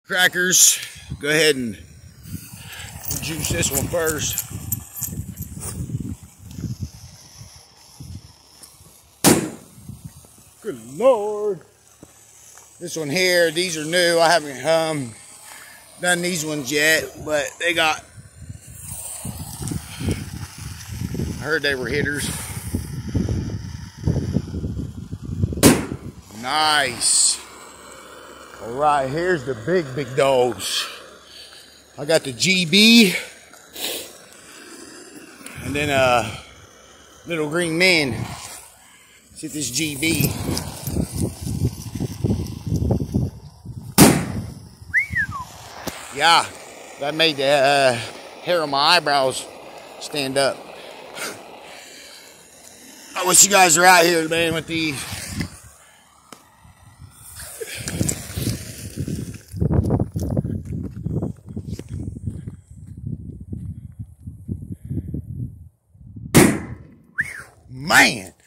Crackers, go ahead and juice this one first. Good Lord. This one here, these are new. I haven't done these ones yet, but they got, I heard they were hitters. Nice. All right, here's the big dogs. I got the GB and then little green men. Let's hit this GB. Yeah, that made the hair on my eyebrows stand up. I wish you guys were out here, man, with these. Man.